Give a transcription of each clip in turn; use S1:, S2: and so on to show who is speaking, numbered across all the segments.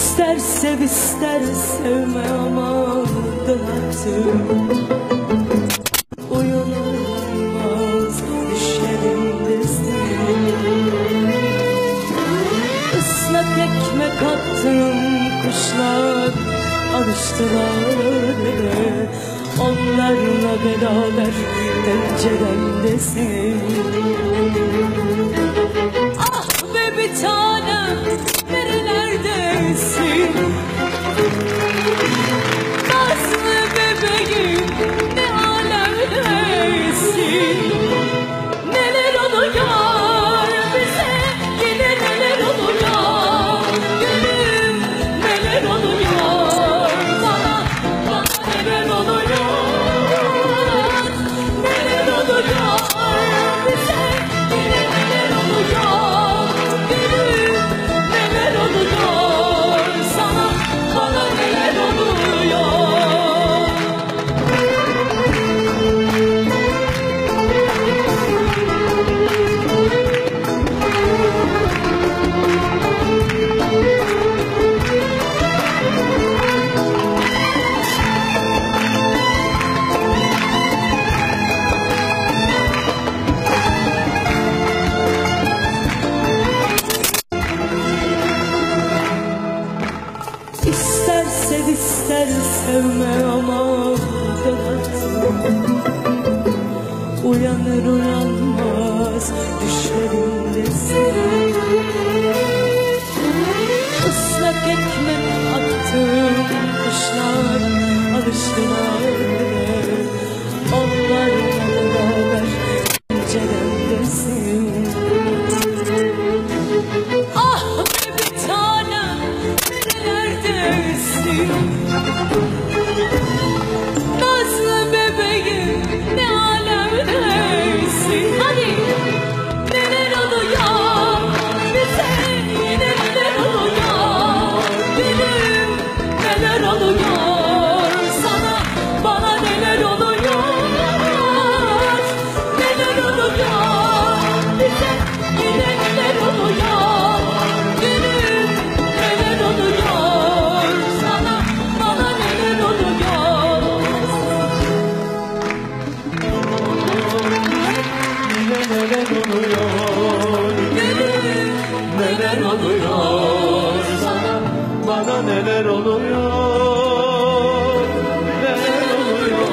S1: İster sev ister sevme ama dön artık. Uyanılmaz düşlerindesin. Islak ekmek attım kuşlar alıştılar. Onlarla beraber penceremdesin. Ah be bir tanem nerelerdesin? Nazlı bebeğim ne alemdesin? Neler oluyor bize yine neler oluyor? Gülüm neler oluyor bana neler oluyor? Neler oluyor bize yine neler oluyor? Gülüm neler oluyor sana bana neler oluyor? İster sev ister sevme ama dön artık. Uyanır uyanmaz düşlerindesin. Islak ekmek attım kuşlar alıştılar. Onlarla beraber penceremdesin. Ah be bir tanem nerelerdesin? Nazlı bebeğim ne alemdesin? Hadi neler oluyor bize yine neler oluyor? Gülüm neler oluyor sana bana neler oluyor? Neler oluyor bize yine neler oluyor? Gülüm neler oluyor sana bana neler oluyor?
S2: Neler oluyor?
S1: Gülüm
S2: Neler oluyor sana? Bana neler oluyor? Neler oluyor?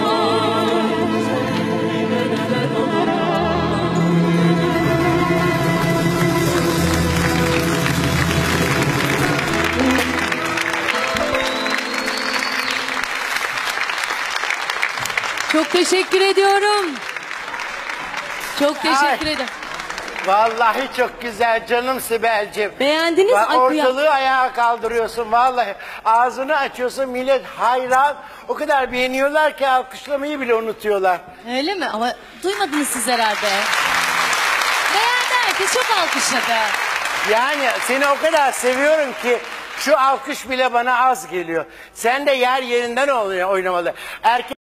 S1: Çok teşekkür ediyorum. Çok teşekkür ederim.
S3: Vallahi çok güzel canım Sibel'cim.
S1: Beğendiniz mi? Ay,
S3: Ortalığı ayağa kaldırıyorsun vallahi. Ağzını açıyorsun millet hayran. O kadar beğeniyorlar ki alkışlamayı bile unutuyorlar.
S1: Öyle mi? Ama duymadınız siz herhalde. Beğendi herkes, çok alkışladı.
S3: Yani seni o kadar seviyorum ki şu alkış bile bana az geliyor. Sen de yer yerinden oynamalı. Erkek